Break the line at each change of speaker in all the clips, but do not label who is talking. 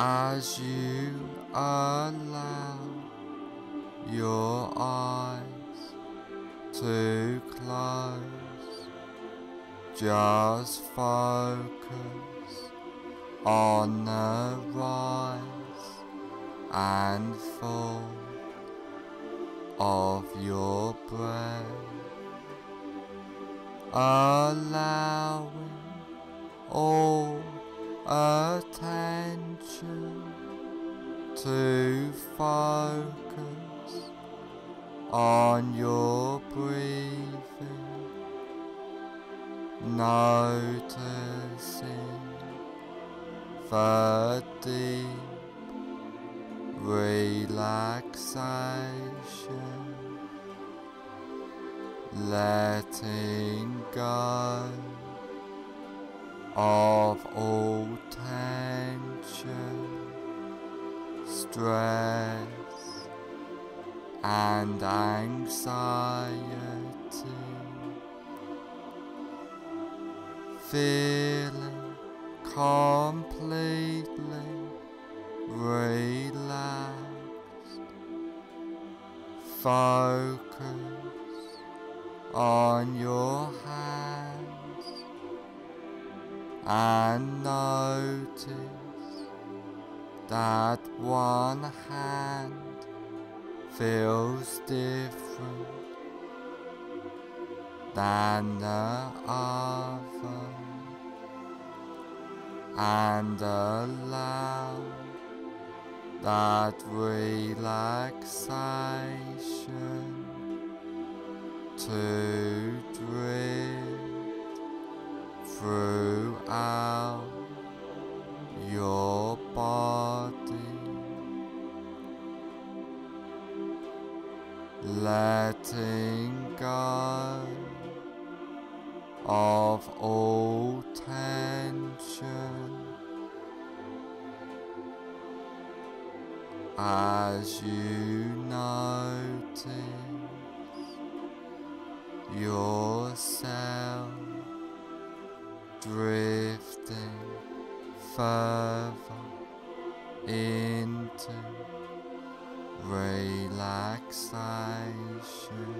as you allow your eyes to close, just focus on the rise and fall of your breath, allowing all attention to focus on your breathing, noticing the deep relaxation, letting go of all tension, stress and anxiety, feeling completely relaxed. Focus on your hands and notice that one hand feels different than the other, and allow that relaxation to drift throughout your body, letting go of all tension as you notice yourself drifting further into relaxation.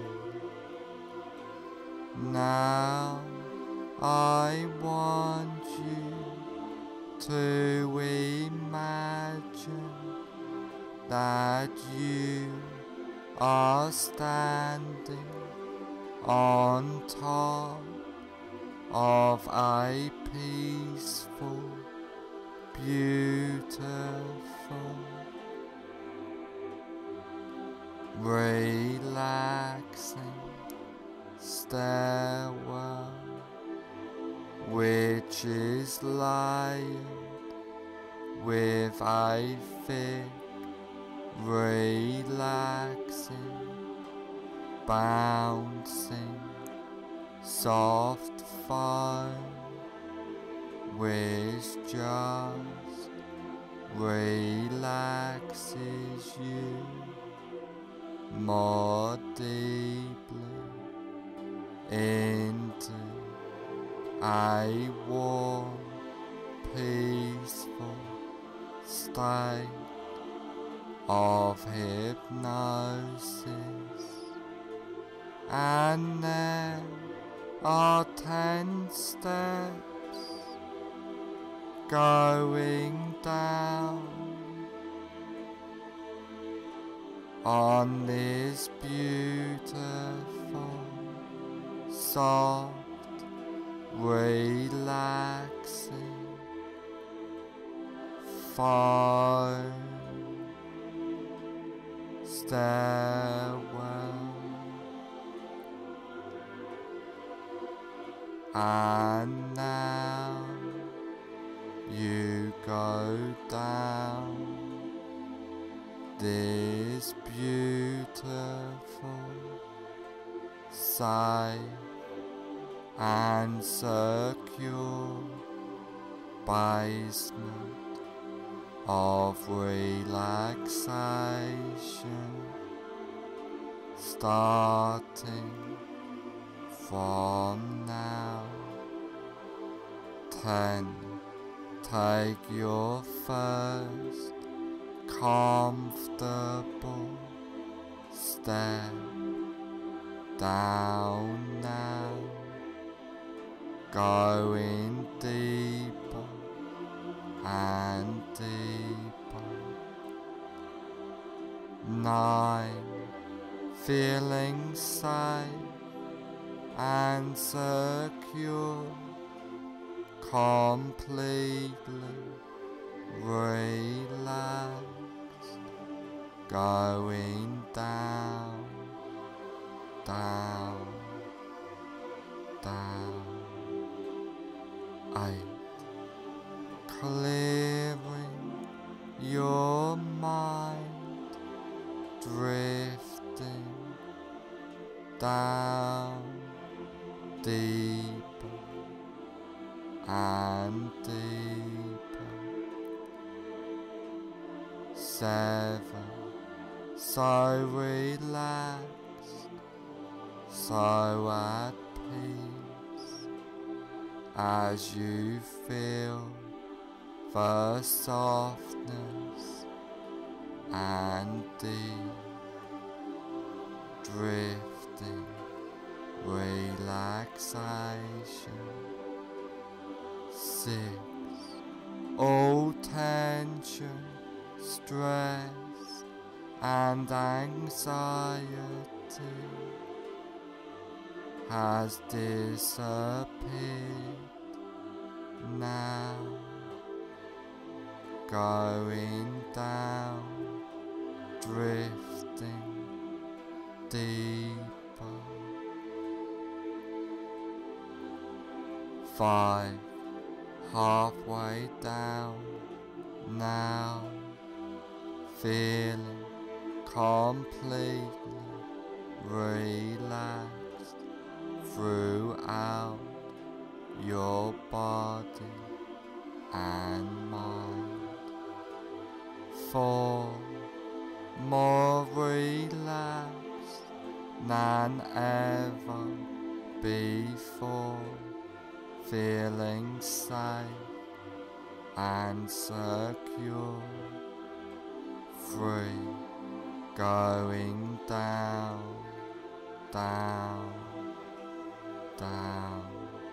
Now I want you to imagine that you are standing on top of a peaceful, beautiful, relaxing stairwell, which is layered with a thick, relaxing, bouncing, soft foam, which just relaxes you more deeply into a warm, peaceful state of hypnosis. And there are 10 steps going down on this beautiful, soft, relaxing foam stairwell, and now you go down this beautiful, safe and secure basement of relaxation, starting from now. 10 take your first comfortable step down now, going deeper and deeper. 9, feeling safe and secure, completely relaxed, going down, down, down. 8, clearing your mind, drifting down deeper and deeper. 7, so relaxed, so at peace, as you feel the softness and deep drifting relaxation. 6, all tension, stress and anxiety has disappeared now, going down, drifting deeper. 5, halfway down now, feeling completely relaxed throughout your body and mind. 4, more relaxed than ever before, feeling safe and secure. 3, going down, down, down,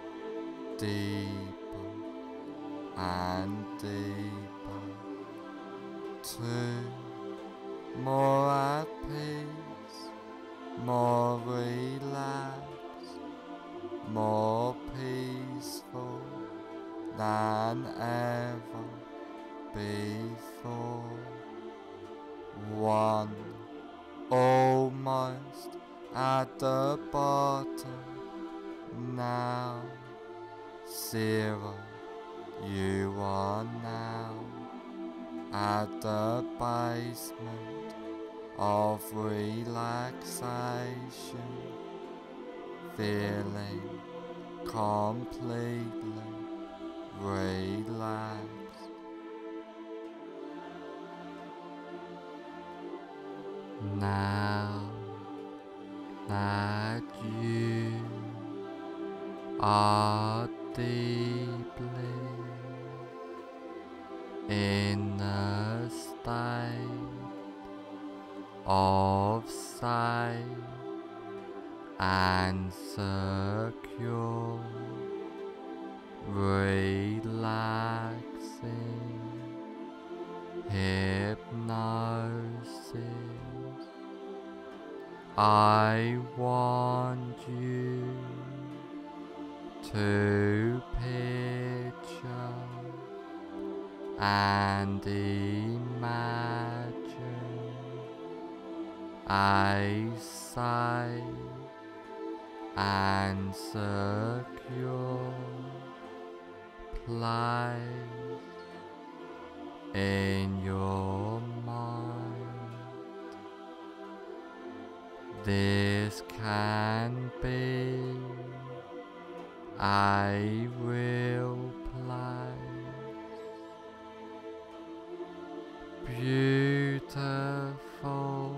deeper and deeper. 2, more at peace, more relaxed, more peaceful than ever before. 1, almost at the bottom now. 0, you are now at the basement of relaxation, feeling completely relaxed. Now that you are deeply in a state of safe and secure, relaxing hypnosis, I want you to picture and imagine a safe and secure place in your mind. This can be a real place, beautiful,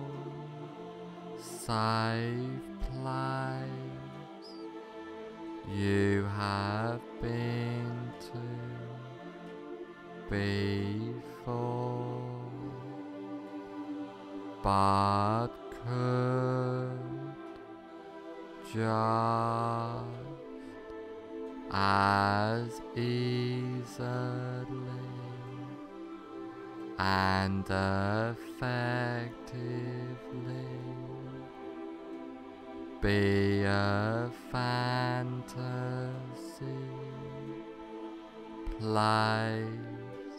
safe place you have been to before, but could just as easily and effectively be a fantasy place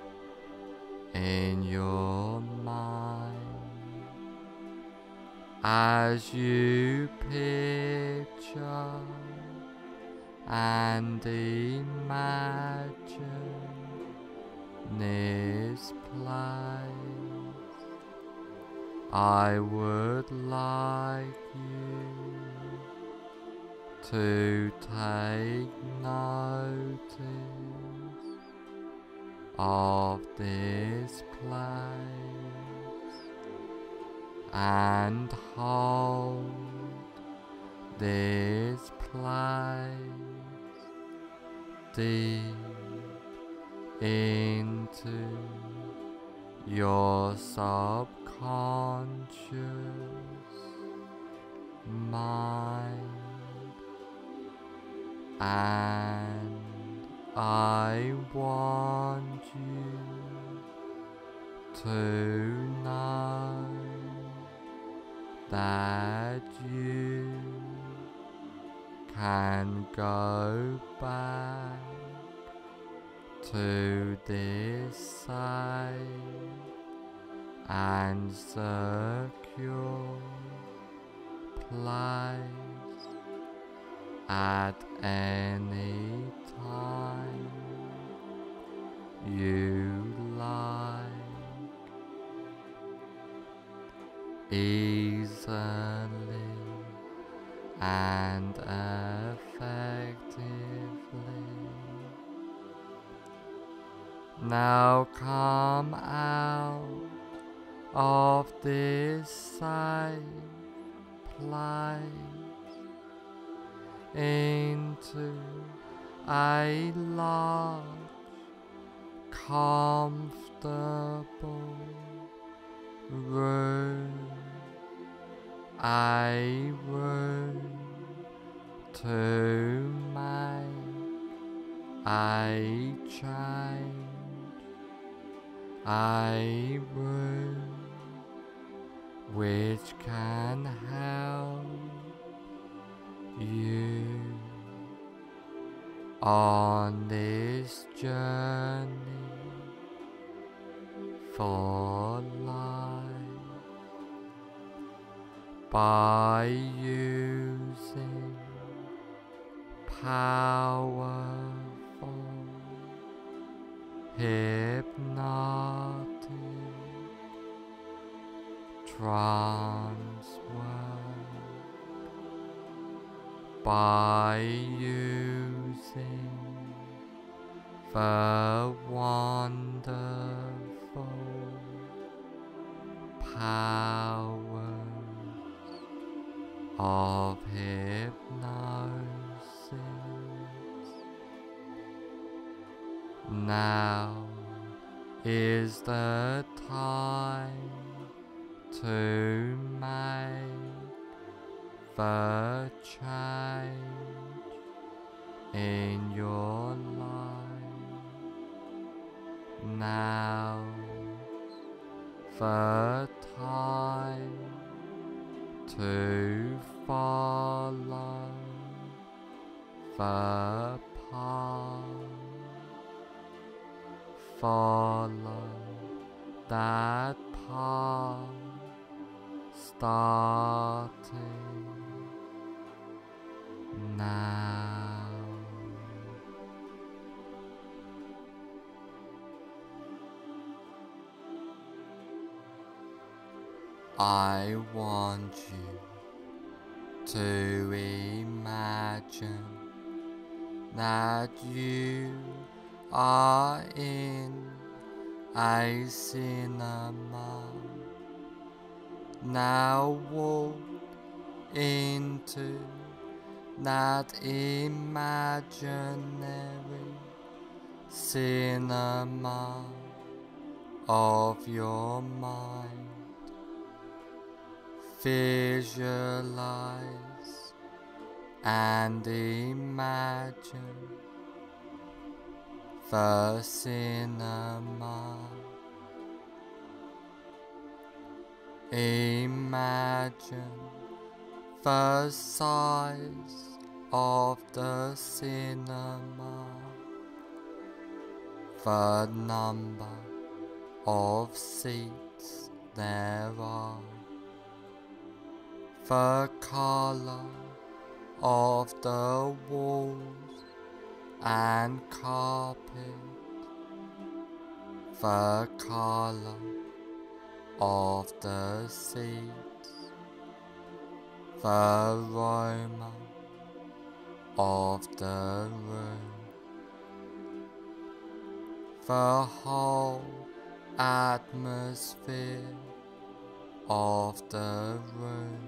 in your mind as you picture and imagine this place. I would like you to take notice of this place and hold this place deep into your subconscious mind, and I want you to know that you can go back to this safe and secure place at any time you like, easily and effectively. Now come out of this safe place into a large, comfortable room, a room to make a change, a room which can help you on this journey for life by using powerful hypnotic trance work, by using the wonderful powers of hypnosis. Now is the time to make the change in your life. Now's the time to follow the path, follow that path, starting now. I want you to imagine that you are in a cinema. Now walk into that imaginary cinema of your mind. Visualize and imagine the cinema. Imagine the size of the cinema, the number of seats there are, the color of the walls and carpet, the color of the seats, the aroma of the room, the whole atmosphere of the room.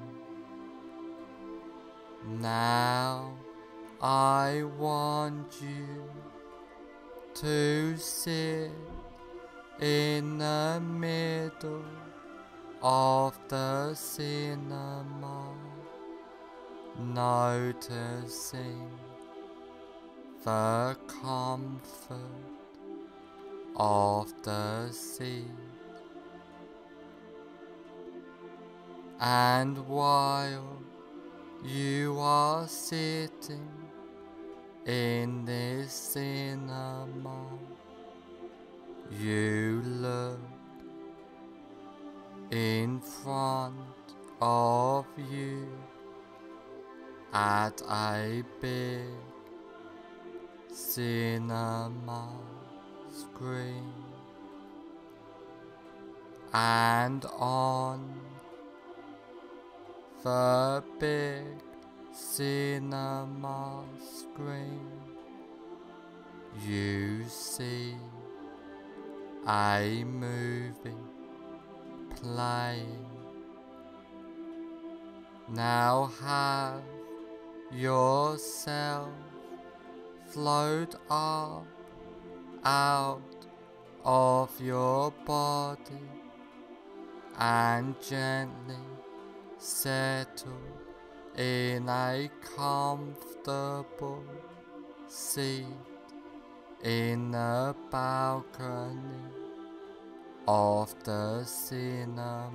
Now I want you to sit in the middle of the cinema, noticing the comfort of the seat. And while you are sitting in this cinema, you look in front of you at a big cinema screen, and on the big cinema screen you see a movie playing. Now have yourself float up out of your body and gently settle in a comfortable seat in the balcony of the cinema,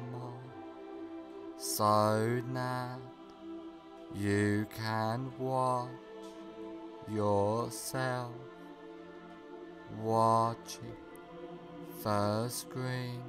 so that you can watch yourself watching the screen.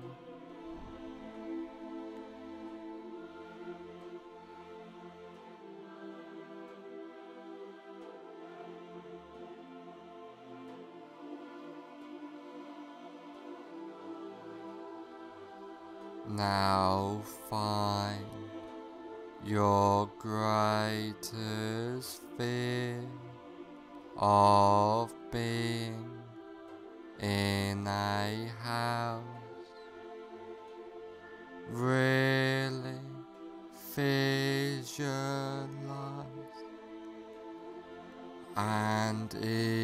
Now find your greatest fear of being in a house. Really visualize and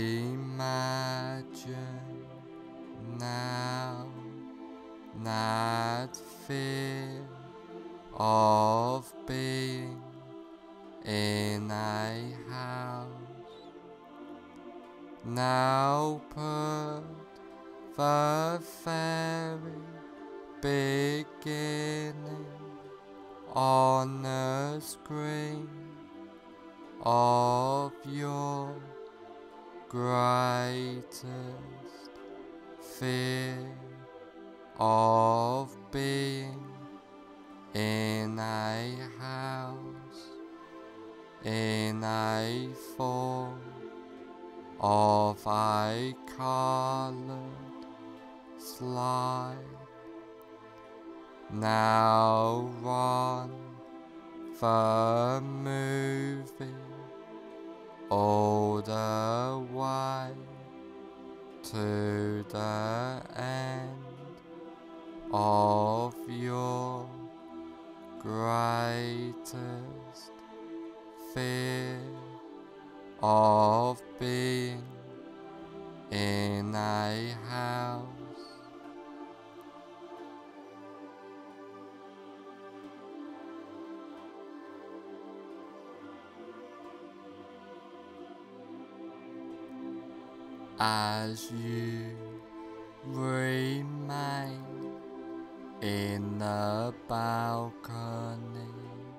imagine now that fear of being in a house. Now put the very beginning on the screen of your greatest fear of being in a house, in a form of a colored slide. Now run the movie all the way to the end of your greatest fear of being in a house. As you remain in the balcony,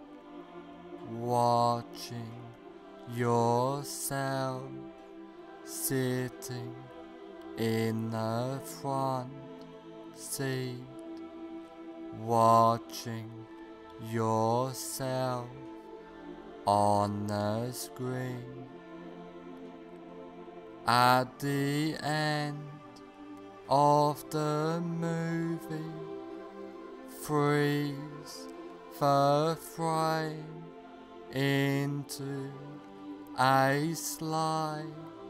watching yourself sitting in the front seat, watching yourself on the screen. At the end of the movie, freeze the frame into a slide,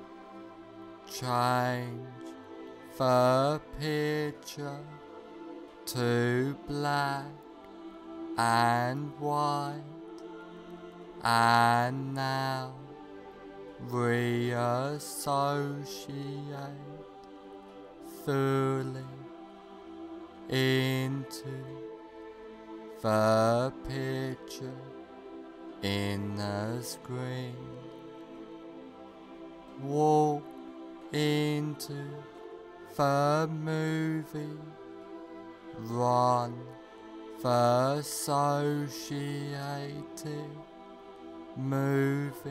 change the picture to black and white, and now reassociate fully into the picture in the screen. Walk into the movie, run the associated movie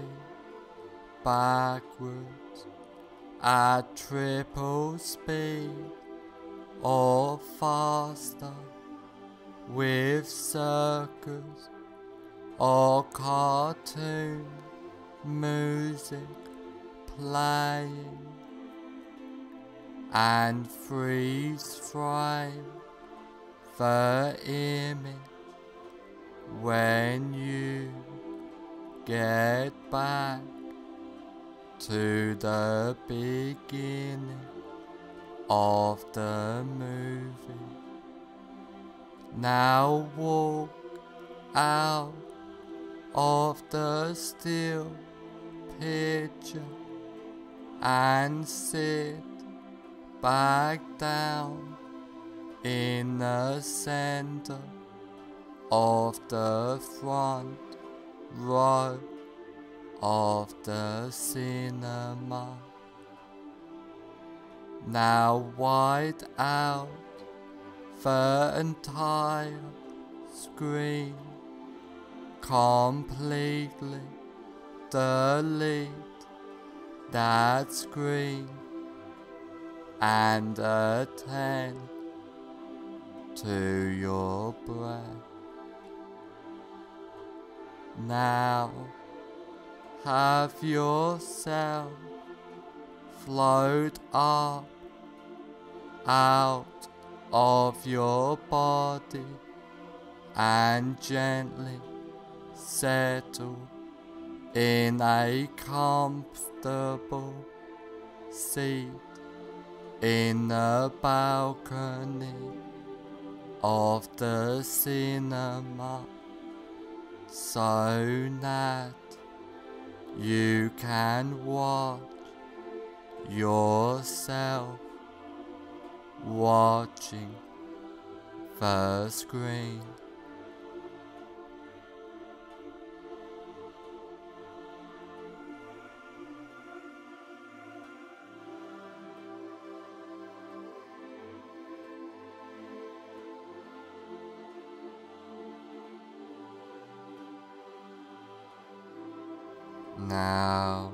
backwards at triple speed or faster, with circus or cartoon music playing, and freeze frame the image when you get back to the beginning of the movie. Now walk out of the still picture and sit back down in the center of the front row of the cinema. Now white out the entire screen, completely delete that screen and attend to your breath. Now have yourself float up out of your body and gently settle in a comfortable seat in the balcony of the cinema, so that you can watch yourself watching the screen. Now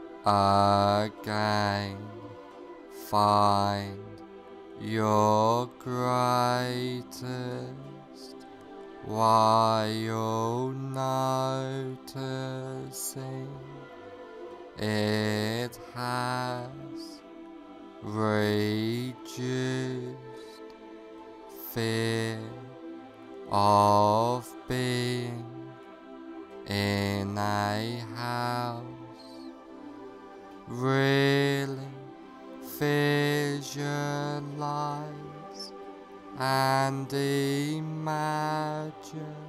again, find your greatest while noticing it has reduced fear of being in a house. Really visualize and imagine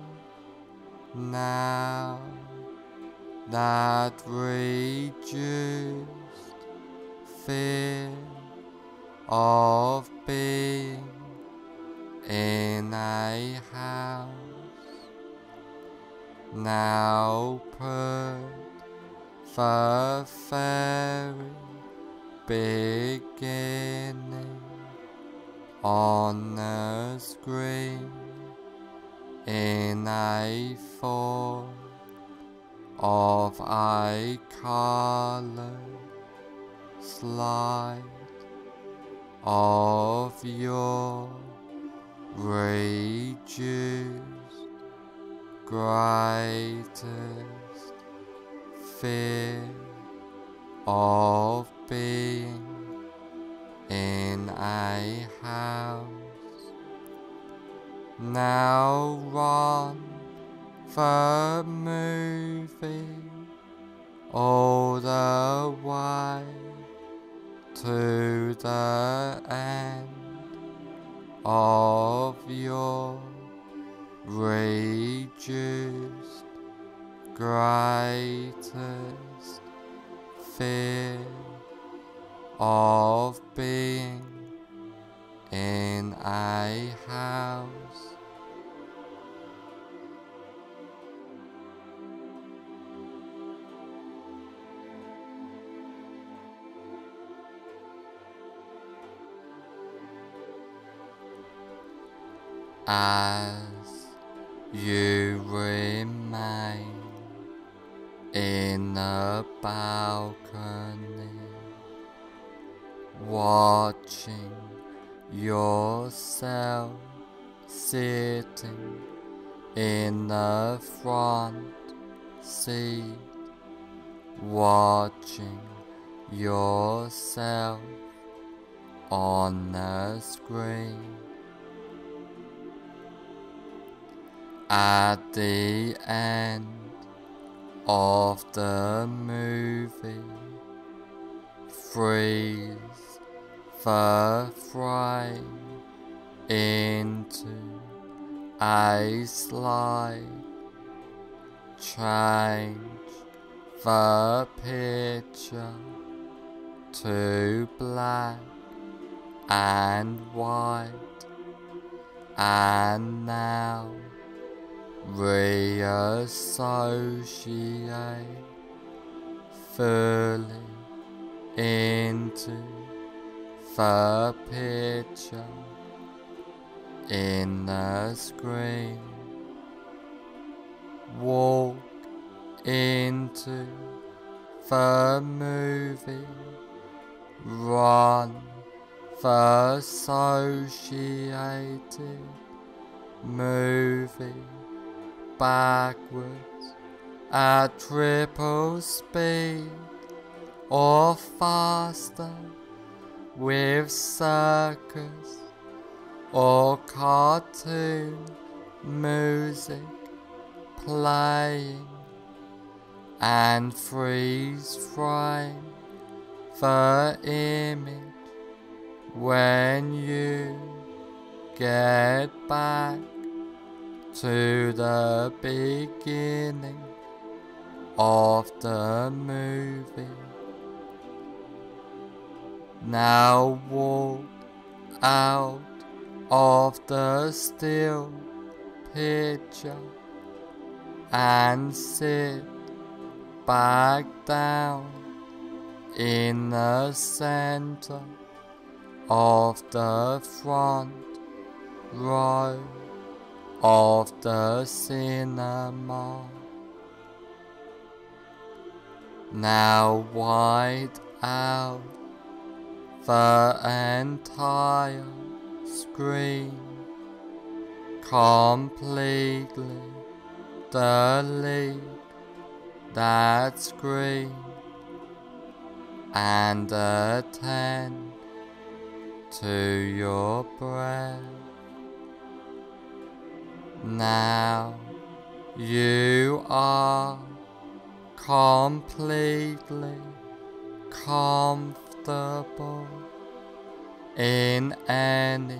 now that reduced fear of being in a house. Now put the very beginning on the screen in a form of a colored slide of your reduced greatest fear of being in a house. Now run the movie all the way to the end of your reduced greatest fear of being in a house. As you remain in the balcony, watching yourself sitting in the front seat, watching yourself on the screen. At the end of the movie, freeze the frame into a slide, change the picture to black and white, and now reassociate fully into the picture in the screen. Walk into the movie, run the associated movie backwards at triple speed or faster with circus or cartoon music playing, and freeze frame the image when you get back to the beginning of the movie. Now walk out of the still picture and sit back down in the center of the front row of the cinema. Now wide out the entire screen, completely delete that screen and attend to your breath. Now you are completely comfortable in any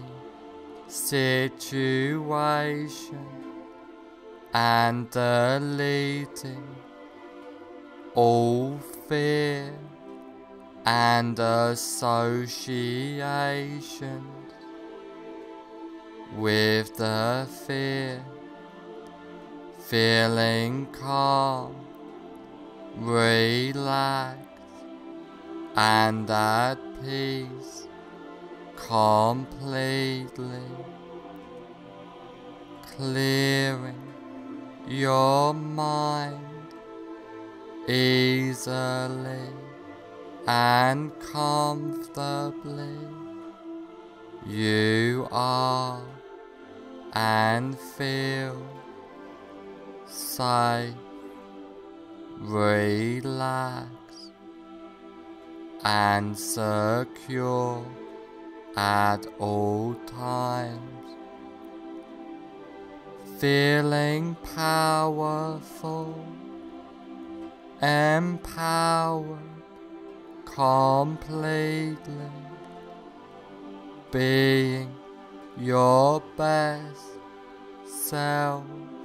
situation and deleting all fear and associations with the fear, feeling calm, relaxed, and at peace completely, clearing your mind easily and comfortably. You are and feel safe, relaxed, and secure at all times, feeling powerful, empowered completely, being your best self.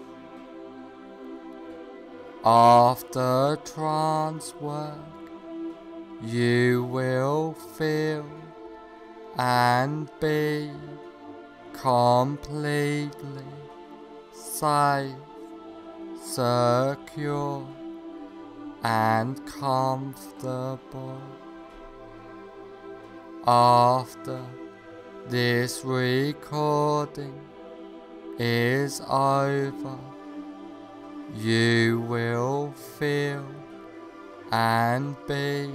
After trance work, you will feel and be completely safe, secure, and comfortable. After this recording is over, you will feel and be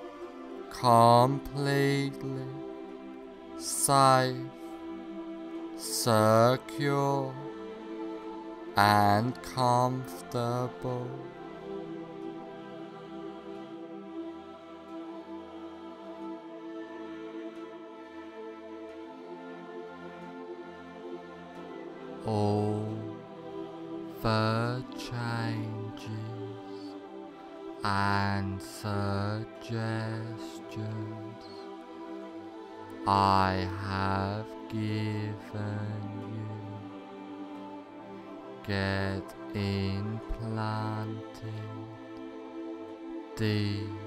completely safe, secure, and comfortable. All the changes and suggestions I have given you get implanted deep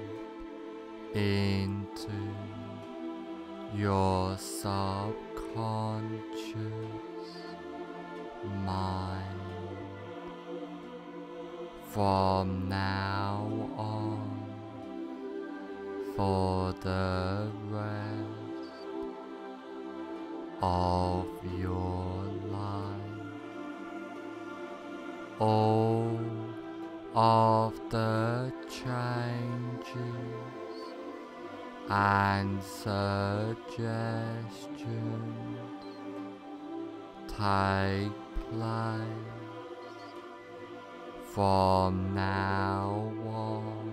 into your subconscious mind. From now on, for the rest of your life, all of the changes and suggestions take place from now on,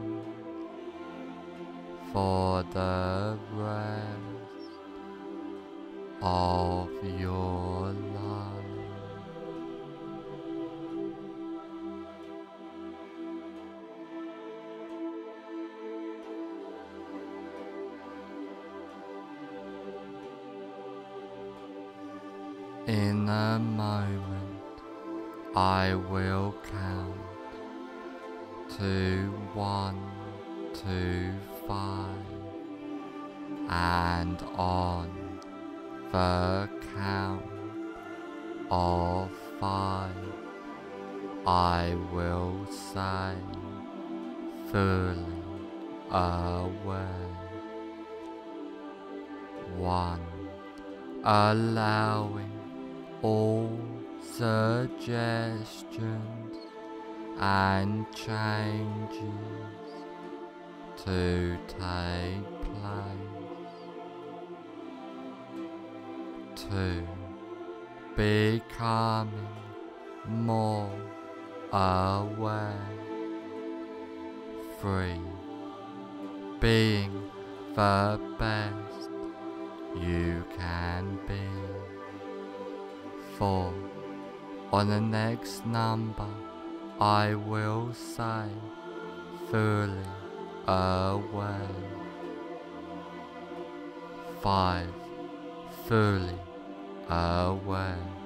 for the rest of your life. In a moment, I will count to 1, 2, 5, and on the count of 5, I will say, fully aware. 1. Allowing all suggestions and changes to take place. 2. Becoming more aware. 3. Being the best you can be. 4. On the next number, I will say, fully aware. 5. Fully aware.